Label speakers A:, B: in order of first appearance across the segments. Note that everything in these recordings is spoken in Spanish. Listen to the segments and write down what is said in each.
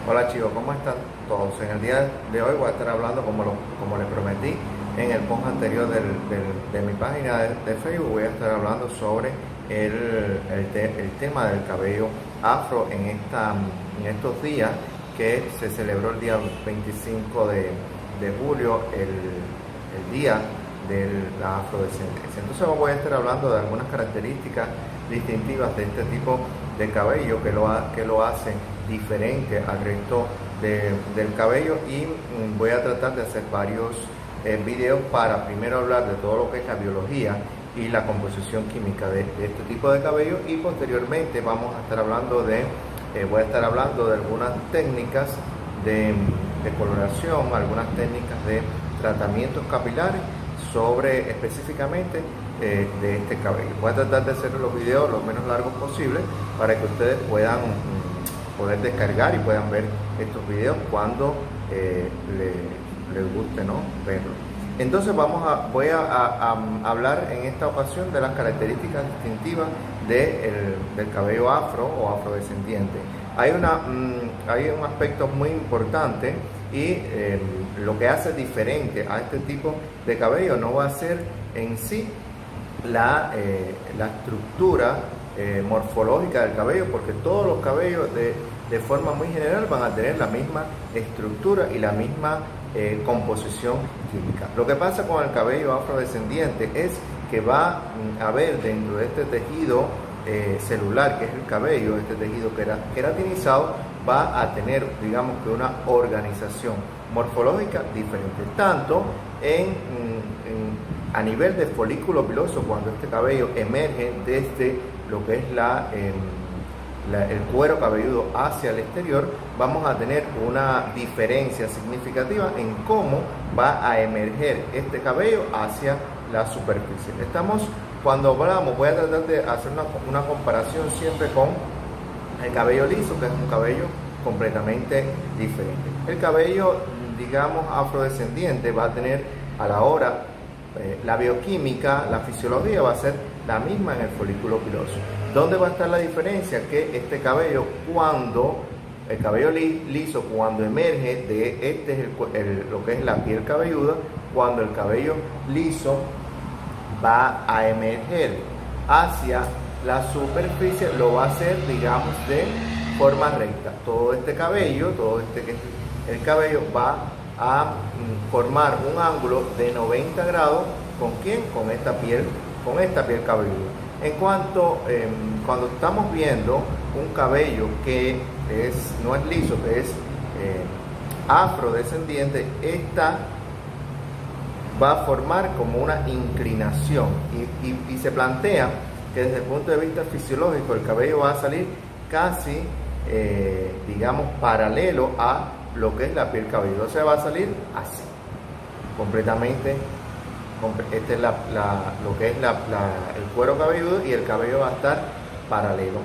A: Hola chicos, ¿cómo están todos? En el día de hoy voy a estar hablando, como les prometí en el post anterior de mi página de Facebook, voy a estar hablando sobre el tema del cabello afro en estos días que se celebró el día 25 de julio, el día de la afrodescendencia. Entonces voy a estar hablando de algunas características distintivas de este tipo de cabello que lo hacen diferente al resto del cabello, y voy a tratar de hacer varios videos para primero hablar de todo lo que es la biología y la composición química de este tipo de cabello, y posteriormente vamos a estar hablando voy a estar hablando de algunas técnicas de coloración, algunas técnicas de tratamientos capilares sobre específicamente de este cabello. Voy a tratar de hacer los videos lo menos largos posible para que ustedes puedan poder descargar y puedan ver estos videos cuando les guste, ¿no?, verlos. Entonces voy a hablar en esta ocasión de las características distintivas del cabello afro o afrodescendiente. Hay un aspecto muy importante, y lo que hace diferente a este tipo de cabello no va a ser en sí la estructura morfológica del cabello, porque todos los cabellos de forma muy general van a tener la misma estructura y la misma composición química. Lo que pasa con el cabello afrodescendiente es que va a haber dentro de este tejido celular, que es el cabello, este tejido queratinizado, va a tener, digamos, que una organización morfológica diferente, tanto a nivel de folículo piloso, cuando este cabello emerge desde lo que es el cuero cabelludo hacia el exterior, vamos a tener una diferencia significativa en cómo va a emerger este cabello hacia la superficie. Cuando hablamos, voy a tratar de hacer una comparación siempre con el cabello liso, que es un cabello completamente diferente. El cabello, digamos, afrodescendiente va a tener a la hora la bioquímica, la fisiología va a ser la misma en el folículo piloso. ¿Dónde va a estar la diferencia? Que este cabello, el cabello liso, cuando emerge de lo que es la piel cabelluda, cuando el cabello liso va a emerger hacia la superficie, lo va a hacer, digamos, de forma recta. Todo este cabello, el cabello va a formar un ángulo de 90 grados. ¿Con quién? Con esta piel cabelluda. Cuando estamos viendo un cabello que no es liso, que es afrodescendiente, esta va a formar como una inclinación, y se plantea que desde el punto de vista fisiológico el cabello va a salir casi, digamos, paralelo a lo que es la piel cabelluda. O sea, va a salir así, completamente. Este es lo que es el cuero cabelludo, y el cabello va a estar paralelo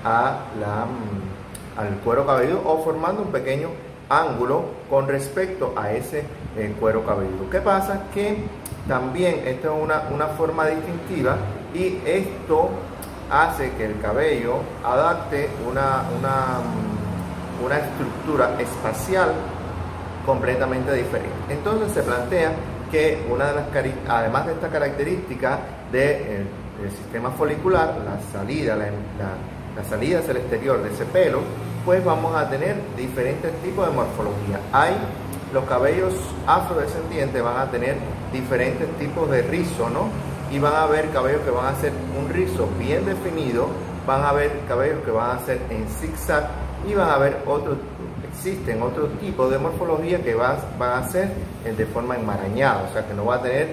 A: al cuero cabelludo, o formando un pequeño ángulo con respecto a ese cuero cabelludo. ¿Qué pasa? Que también esto es una forma distintiva, y esto hace que el cabello adapte una estructura espacial completamente diferente. Entonces se plantea que además de esta característica del sistema folicular, la salida hacia el exterior de ese pelo, pues vamos a tener diferentes tipos de morfología. Los cabellos afrodescendientes van a tener diferentes tipos de rizo, ¿no? Y van a haber cabellos que van a ser un rizo bien definido, van a haber cabellos que van a ser en zigzag, y van a haber existen otros tipos de morfología que van a ser de forma enmarañada, o sea que no va a tener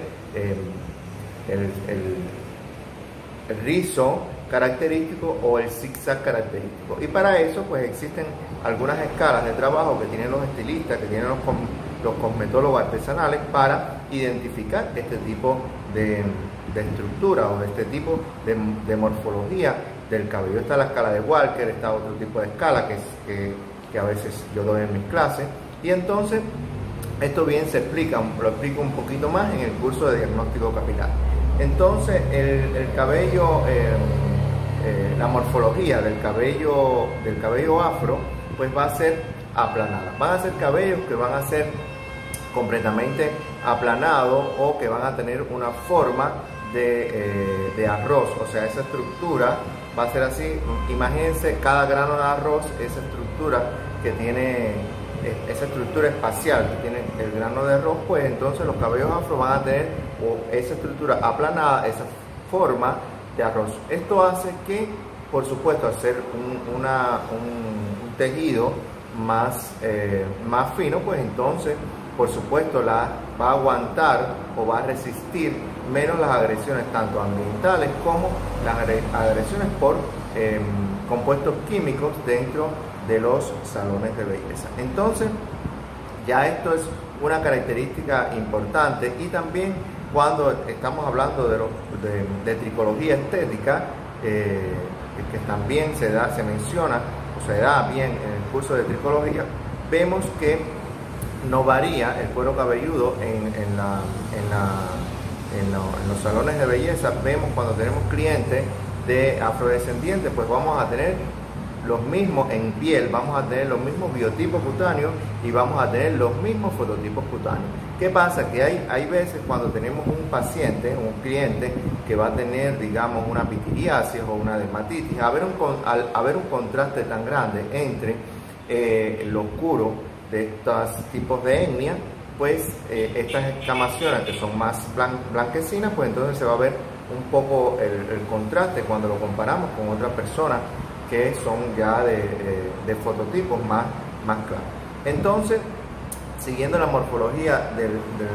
A: el rizo característico o el zigzag característico. Y para eso pues existen algunas escalas de trabajo que tienen los estilistas, que tienen los cosmetólogos artesanales, para identificar este tipo de estructura o de este tipo de morfología del cabello. Está la escala de Walker, está otro tipo de escala que a veces yo doy en mis clases, y entonces esto bien lo explico un poquito más en el curso de diagnóstico capilar. Entonces el cabello, la morfología del cabello afro, pues va a ser aplanadas. Van a ser cabellos que van a ser completamente aplanados o que van a tener una forma de arroz, o sea, esa estructura va a ser así. Imagínense cada grano de arroz, esa estructura que tiene, esa estructura espacial que tiene el grano de arroz, pues entonces los cabellos afro van a tener esa estructura aplanada, esa forma de arroz. Esto hace que, por supuesto, hacer un tejido más fino, pues entonces, por supuesto, va a aguantar o va a resistir menos las agresiones tanto ambientales como las agresiones por compuestos químicos dentro de los salones de belleza. Entonces, ya esto es una característica importante. Y también cuando estamos hablando de tricología estética, que también se menciona o se da bien en el curso de tricología, vemos que no varía el cuero cabelludo en los salones de belleza. Vemos cuando tenemos clientes de afrodescendientes, pues vamos a tener los mismos en piel, vamos a tener los mismos biotipos cutáneos y vamos a tener los mismos fototipos cutáneos. ¿Qué pasa? Que hay veces cuando tenemos un paciente, un cliente que va a tener, digamos, una pitiriasis o una dermatitis, al haber un contraste tan grande entre lo oscuro de estos tipos de etnia, pues estas escamaciones que son más blanquecinas, pues entonces se va a ver un poco el contraste cuando lo comparamos con otras personas que son ya de fototipos más claros. Entonces, siguiendo la morfología del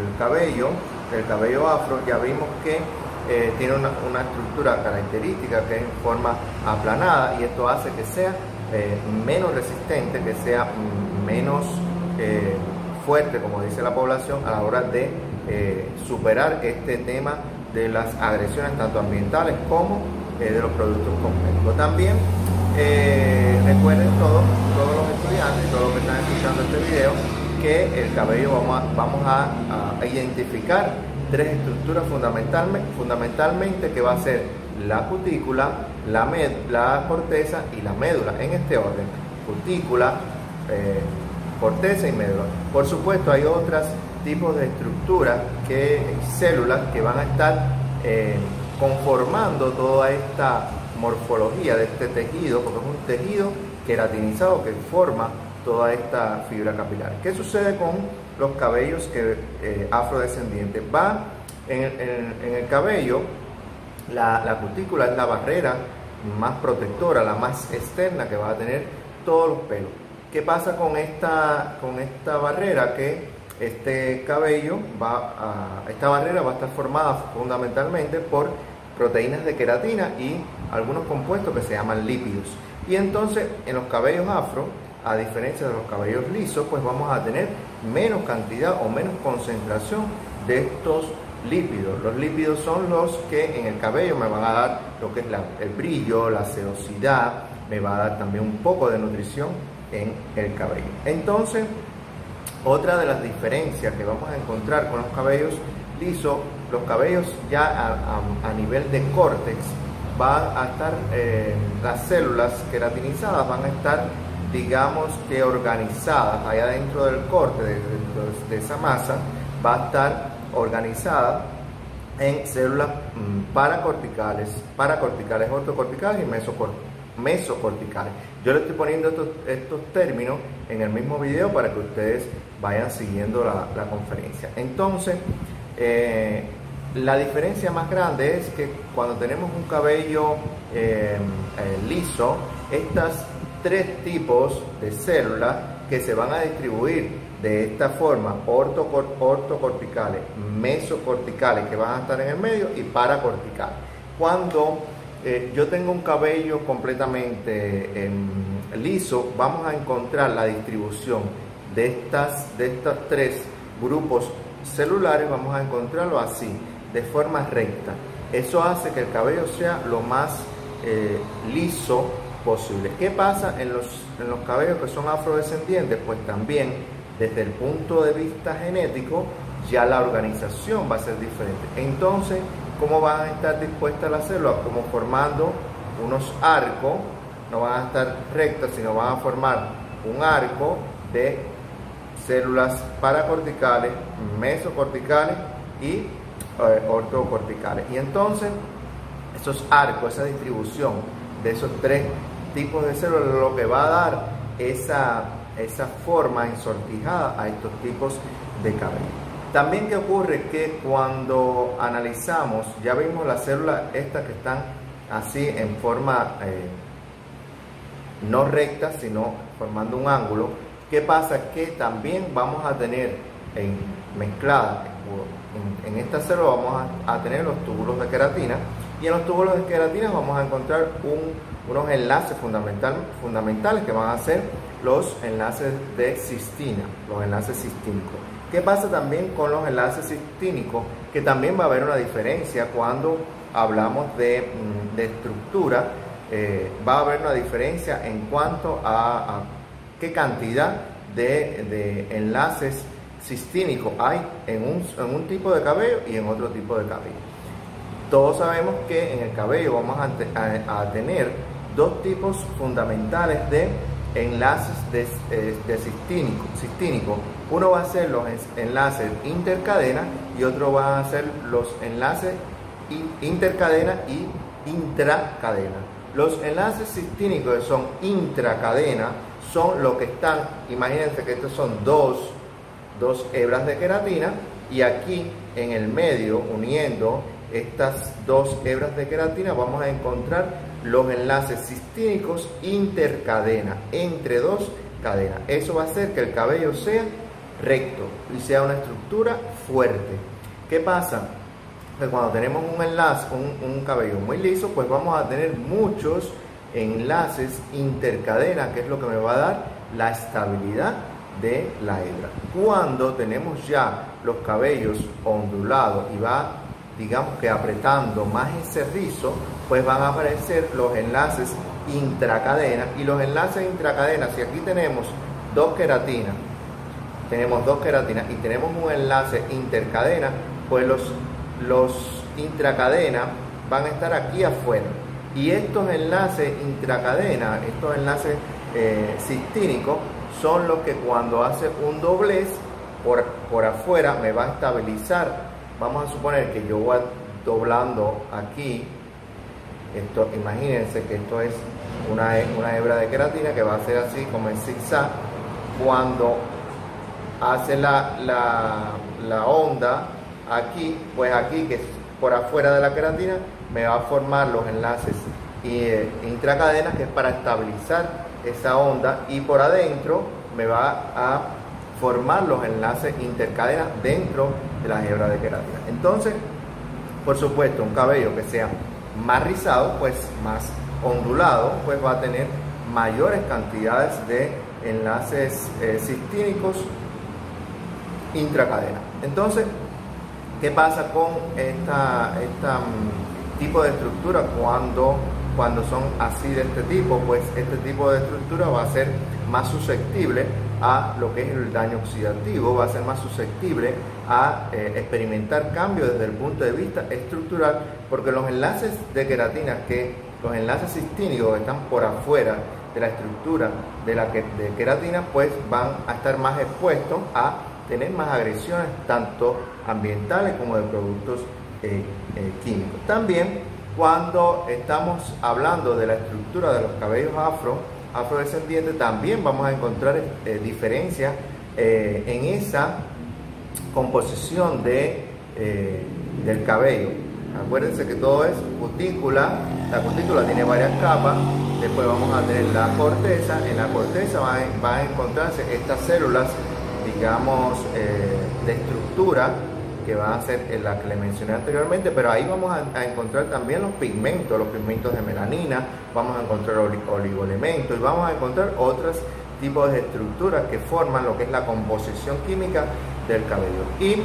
A: cabello afro, ya vimos que tiene una estructura característica que es en forma aplanada, y esto hace que sea menos resistente, que sea menos fuerte, como dice la población, a la hora de superar este tema de las agresiones tanto ambientales como de los productos cosméticos. También recuerden todos los estudiantes y todos los que están escuchando este video, que el cabello vamos a identificar tres estructuras fundamentalmente, que va a ser la cutícula, la corteza y la médula, en este orden: cutícula, corteza y médula. Por supuesto, hay otros tipos de estructuras, células que van a estar conformando toda esta morfología de este tejido, porque es un tejido queratinizado que forma toda esta fibra capilar. ¿Qué sucede con los cabellos afrodescendientes? Va en el cabello, la cutícula es la barrera más protectora, la más externa que va a tener todos los pelos. ¿Qué pasa con esta barrera? Que esta barrera va a estar formada fundamentalmente por proteínas de queratina y algunos compuestos que se llaman lípidos. Y entonces en los cabellos afro, a diferencia de los cabellos lisos, pues vamos a tener menos cantidad o menos concentración de estos lípidos. Los lípidos son los que en el cabello me van a dar lo que es el brillo, la sedosidad, me va a dar también un poco de nutrición en el cabello. Entonces, otra de las diferencias que vamos a encontrar con los cabellos lisos, los cabellos ya a nivel de córtex, van a estar, las células queratinizadas van a estar, digamos que organizadas allá dentro del corte, de esa masa, va a estar organizada en células paracorticales, ortocorticales y mesocorticales. Yo le estoy poniendo estos términos en el mismo video para que ustedes vayan siguiendo la conferencia. Entonces, la diferencia más grande es que cuando tenemos un cabello liso, estas tres tipos de células que se van a distribuir de esta forma: ortocorticales, mesocorticales, que van a estar en el medio, y paracorticales. Cuando yo tengo un cabello completamente liso, vamos a encontrar la distribución de estos tres grupos celulares, vamos a encontrarlo así, de forma recta. Eso hace que el cabello sea lo más liso posible. ¿Qué pasa en los cabellos que son afrodescendientes? Pues también, desde el punto de vista genético, ya la organización va a ser diferente. Entonces, ¿cómo van a estar dispuestas las células? Como formando unos arcos, no van a estar rectas, sino van a formar un arco de células paracorticales, mesocorticales y ortocorticales. Y entonces esos arcos, esa distribución de esos tres tipos de células, lo que va a dar esa forma ensortijada a estos tipos de cabello. También que ocurre que cuando analizamos, ya vimos las células estas que están así en forma no recta, sino formando un ángulo. ¿Qué pasa? Que también vamos a tener mezcladas en esta célula, vamos a tener los túbulos de queratina, y en los túbulos de queratina vamos a encontrar unos enlaces fundamentales que van a ser los enlaces de cistina, los enlaces cistínicos. ¿Qué pasa también con los enlaces cistínicos? Que también va a haber una diferencia cuando hablamos de estructura. Va a haber una diferencia en cuanto a qué cantidad de enlaces cistínicos hay en un tipo de cabello y en otro tipo de cabello. Todos sabemos que en el cabello vamos a tener dos tipos fundamentales de enlaces de cistínico. Uno va a ser los enlaces intercadena y otro va a ser los enlaces intercadena y intracadena. Los enlaces cistínicos que son intracadena son los que están, imagínense que estos son dos hebras de queratina, y aquí en el medio, uniendo estas dos hebras de queratina, vamos a encontrar los enlaces cistínicos intercadena, entre dos cadenas. Eso va a hacer que el cabello sea recto y sea una estructura fuerte. ¿Qué pasa? Pues cuando tenemos un enlace, un cabello muy liso, pues vamos a tener muchos enlaces intercadena, que es lo que me va a dar la estabilidad de la hebra. Cuando tenemos ya los cabellos ondulados y va, digamos que apretando más ese rizo, pues van a aparecer los enlaces intracadena. Y los enlaces intracadena, si aquí tenemos dos queratinas y tenemos un enlace intercadena, pues los intracadena van a estar aquí afuera, y estos enlaces intracadena, estos enlaces cistínicos, son los que cuando hace un doblez por afuera me va a estabilizar. Vamos a suponer que yo voy doblando aquí, esto, imagínense que esto es una hebra de queratina que va a ser así como en zigzag. Cuando hace la onda aquí, pues aquí, que es por afuera de la queratina, me va a formar los enlaces intracadenas, que es para estabilizar esa onda, y por adentro me va a formar los enlaces intercadenas dentro de la hebra de queratina. Entonces, por supuesto, un cabello que sea más rizado, pues más ondulado, pues va a tener mayores cantidades de enlaces cistínicos intracadena. Entonces, ¿qué pasa con esta tipo de estructura cuando son así de este tipo? Pues este tipo de estructura va a ser más susceptible a lo que es el daño oxidativo, va a ser más susceptible a experimentar cambios desde el punto de vista estructural, porque los enlaces de queratina, los enlaces cistínicos que están por afuera de la estructura de queratina, pues van a estar más expuestos a tener más agresiones, tanto ambientales como de productos químicos. También, cuando estamos hablando de la estructura de los cabellos afrodescendientes, también vamos a encontrar diferencias en esa composición del cabello. Acuérdense que todo es cutícula. La cutícula tiene varias capas. Después vamos a tener la corteza. En la corteza van a encontrarse estas células, digamos, de estructura, que van a ser la que le mencioné anteriormente, pero ahí vamos a encontrar también los pigmentos de melanina, vamos a encontrar oligoelementos y vamos a encontrar otros tipos de estructuras que forman lo que es la composición química del cabello. Y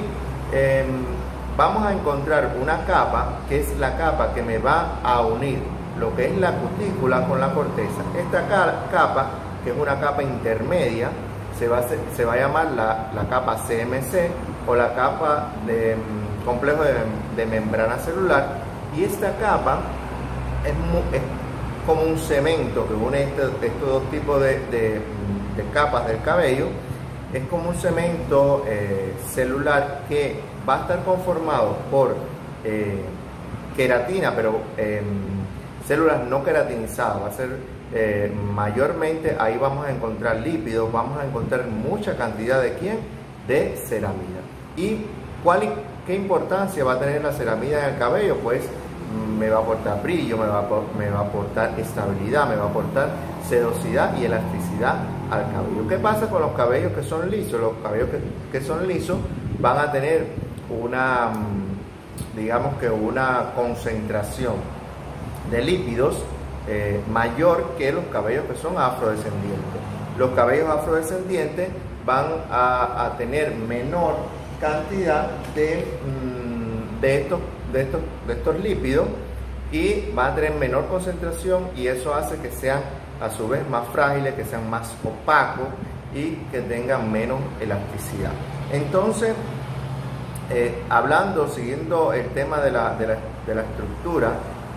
A: vamos a encontrar una capa, que es la capa que me va a unir lo que es la cutícula con la corteza. Esta capa, que es una capa intermedia, se va a llamar la capa CMC, o la capa de complejo de membrana celular, y esta capa es como un cemento que une estos dos tipos de de capas del cabello, es como un cemento celular que va a estar conformado por queratina, pero células no queratinizadas. Va a ser mayormente, ahí vamos a encontrar lípidos, vamos a encontrar mucha cantidad de ¿quién? De ceramida. ¿Y qué importancia va a tener la ceramida en el cabello? Pues me va a aportar brillo, me va a aportar estabilidad, me va a aportar sedosidad y elasticidad al cabello. ¿Qué pasa con los cabellos que son lisos? Los cabellos que son lisos van a tener una, digamos que una concentración de lípidos mayor que los cabellos que son afrodescendientes. Los cabellos afrodescendientes van a tener menor cantidad de estos lípidos y van a tener menor concentración, y eso hace que sean a su vez más frágiles, que sean más opacos y que tengan menos elasticidad. Entonces, siguiendo el tema de la estructura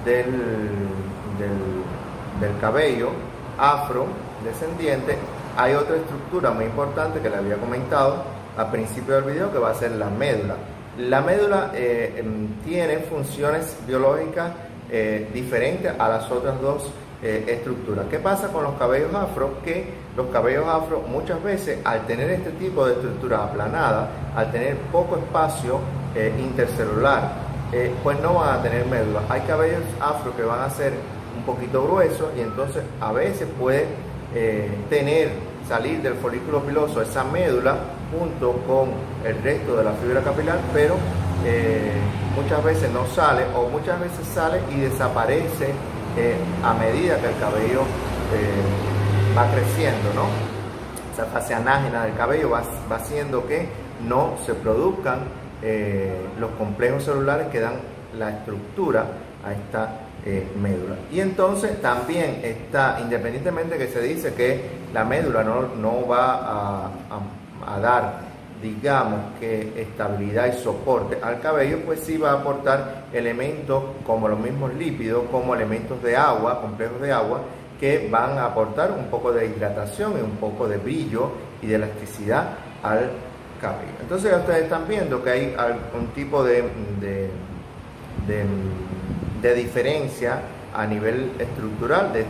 A: del cabello afrodescendiente, hay otra estructura muy importante que le había comentado al principio del video, que va a ser la médula. La médula tiene funciones biológicas diferentes a las otras dos estructuras. ¿Qué pasa con los cabellos afro? Que los cabellos afro muchas veces, al tener este tipo de estructura aplanada, al tener poco espacio intercelular, pues no van a tener médula. Hay cabellos afro que van a ser un poquito gruesos, y entonces a veces puede salir del folículo piloso esa médula junto con el resto de la fibra capilar, pero muchas veces no sale, o muchas veces sale y desaparece a medida que el cabello va creciendo, ¿no? Esa fase anágena del cabello va haciendo que no se produzcan los complejos celulares que dan la estructura a esta médula. Y entonces también está, independientemente que se dice que la médula no va a dar, digamos, que estabilidad y soporte al cabello, pues sí va a aportar elementos como los mismos lípidos, como elementos de agua, complejos de agua, que van a aportar un poco de hidratación y un poco de brillo y de elasticidad al cabello. Entonces ya ustedes están viendo que hay algún tipo de diferencia a nivel estructural de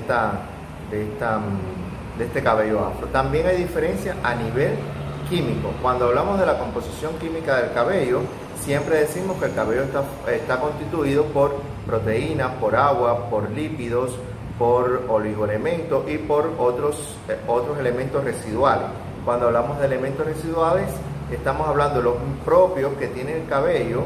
A: este cabello afro. También hay diferencia a nivel químico. Cuando hablamos de la composición química del cabello, siempre decimos que el cabello está constituido por proteínas, por agua, por lípidos, por oligoelementos y por otros elementos residuales. Cuando hablamos de elementos residuales, estamos hablando de los propios que tiene el cabello,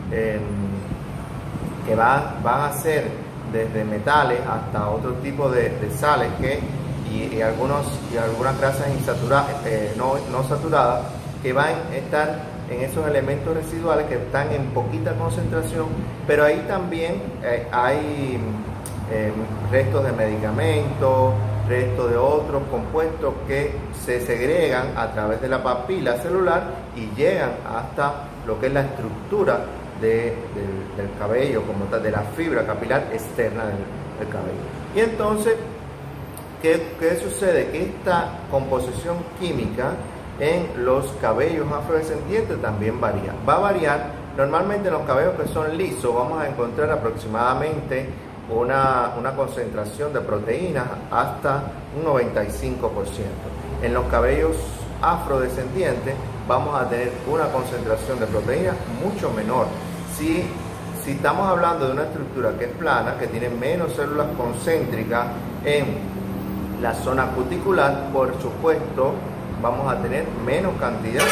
A: que van a ser desde metales hasta otro tipo de sales y algunas grasas insaturadas, no saturadas, que van a estar en esos elementos residuales que están en poquita concentración, pero ahí también hay restos de medicamentos, restos de otros compuestos que se segregan a través de la papila celular y llegan hasta lo que es la estructura del cabello, como tal, de la fibra capilar externa del cabello. Y entonces, ¿qué sucede? Que esta composición química en los cabellos afrodescendientes también varía. Va a variar. Normalmente en los cabellos que son lisos vamos a encontrar aproximadamente una concentración de proteínas hasta un 95%. En los cabellos afrodescendientes vamos a tener una concentración de proteínas mucho menor. Si estamos hablando de una estructura que es plana, que tiene menos células concéntricas en la zona cuticular, por supuesto vamos a tener menos cantidad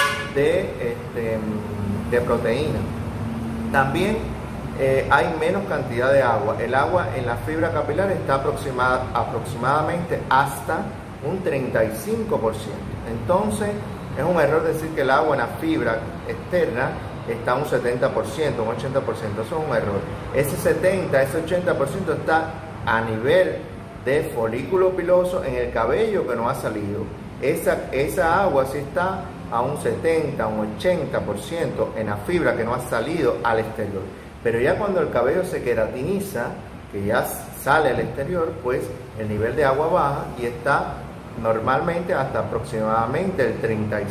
A: de proteína. También hay menos cantidad de agua. El agua en la fibra capilar está aproximadamente hasta un 35%. Entonces es un error decir que el agua en la fibra externa está un 70%, un 80%. Eso es un error. Ese 70, ese 80% está a nivel de folículo piloso en el cabello que no ha salido. Esa agua sí está a un 70, un 80% en la fibra que no ha salido al exterior. Pero ya cuando el cabello se queratiniza, que ya sale al exterior, pues el nivel de agua baja y está normalmente hasta aproximadamente el 35%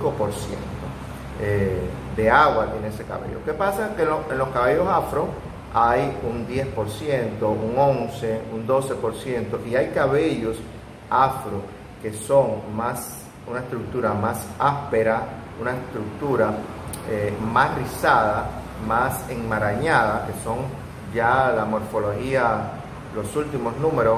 A: de agua tiene ese cabello. ¿Qué pasa? Que en los cabellos afro hay un 10%, un 11%, un 12%, y hay cabellos afro que son una estructura más áspera, una estructura más rizada, más enmarañada, que son ya la morfología, los últimos números,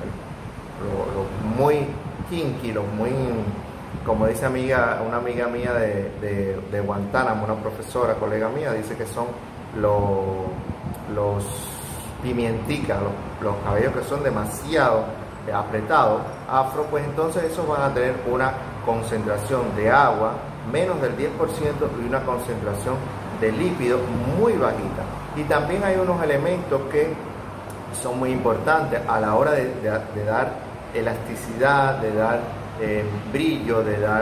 A: los muy kinky, los muy, como dice una amiga mía de Guantánamo, una profesora, colega mía, dice que son los pimienticas, los cabellos que son demasiado apretados, afro, pues entonces esos van a tener una concentración de agua menos del 10% y una concentración de lípido muy bajita. Y también hay unos elementos que son muy importantes a la hora de dar elasticidad, de dar brillo, de dar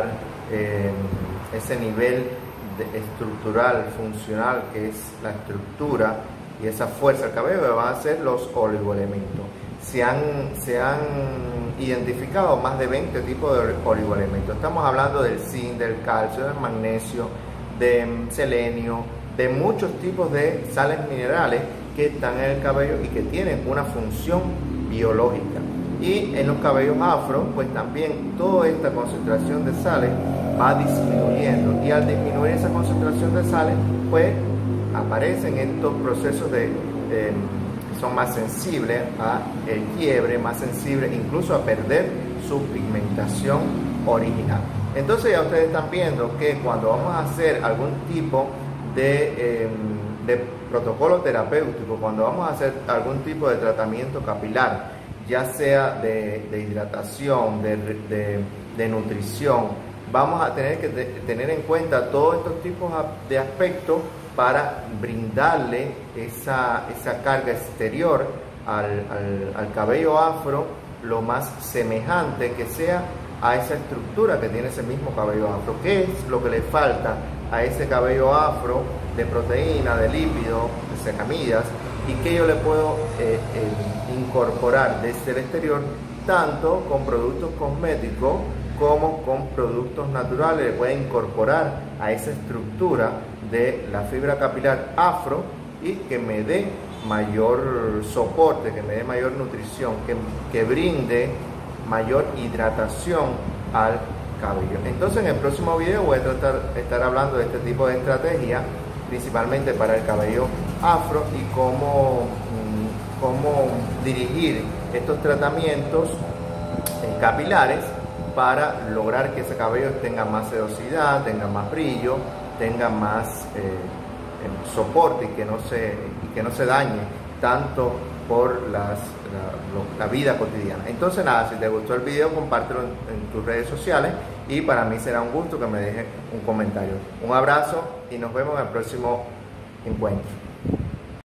A: ese nivel estructural, funcional, que es la estructura y esa fuerza del cabello, que van a ser los oligoelementos. Se han identificado más de 20 tipos de oligoelementos. Estamos hablando del zinc, del calcio, del magnesio, de selenio, de muchos tipos de sales minerales que están en el cabello y que tienen una función biológica. Y en los cabellos afro, pues también toda esta concentración de sales va disminuyendo, y al disminuir esa concentración de sales, pues aparecen estos procesos que son más sensibles a el quiebre, más sensibles incluso a perder su pigmentación original. Entonces ya ustedes están viendo que cuando vamos a hacer algún tipo de protocolo terapéutico, cuando vamos a hacer algún tipo de tratamiento capilar, ya sea de hidratación, de nutrición, vamos a tener que tener en cuenta todos estos tipos de aspectos para brindarle esa carga exterior al cabello afro lo más semejante que sea a esa estructura que tiene ese mismo cabello afro. ¿Qué es lo que le falta a ese cabello afro de proteína, de lípido, de ceramídas, y que yo le puedo incorporar desde el exterior, tanto con productos cosméticos como con productos naturales? Le puede incorporar a esa estructura de la fibra capilar afro y que me dé mayor soporte, que me dé mayor nutrición, que brinde mayor hidratación al cabello. Entonces en el próximo video voy a estar hablando de este tipo de estrategia, principalmente para el cabello afro, y cómo dirigir estos tratamientos capilares para lograr que ese cabello tenga más sedosidad, tenga más brillo, tenga más soporte, y que no se dañe tanto por la vida cotidiana. Entonces nada, si te gustó el video, compártelo en tus redes sociales, y para mí será un gusto que me dejes un comentario. Un abrazo y nos vemos en el próximo encuentro.